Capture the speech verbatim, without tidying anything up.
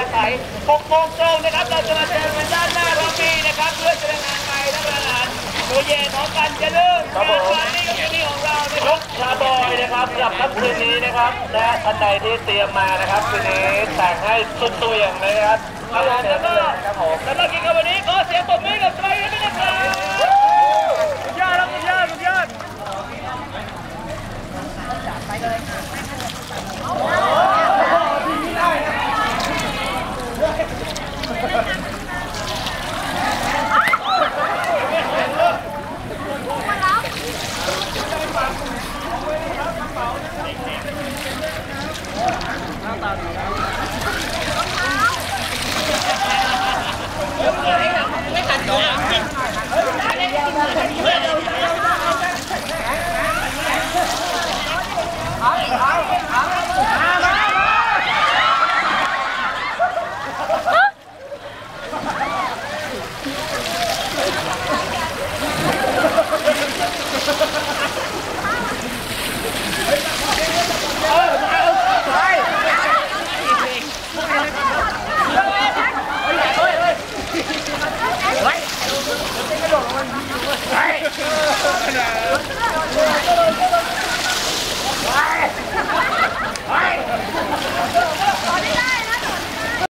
สายหกโมงตรงนะครับเราจะมาเจอกันด้านหน้าโรงพีนะครับเพื่อแสดงงานไปและประหารตัวเย็นของกันจะเริ่มงานปาร์ตี้กับที่นี่ของเรายกชาบอยนะครับสำหรับค่ำคืนนี้นะครับและท่านใดที่เตรียมมานะครับคืนนี้แต่งให้สุดตัวอย่างเลยครับแล้วก็แล้วก็กินกันวันนี้ก็เสียงปรบมือกับใครด้วยนะครับสุดยอดสุดยอดสุดยอดไปเลยหน้าตาดีนะ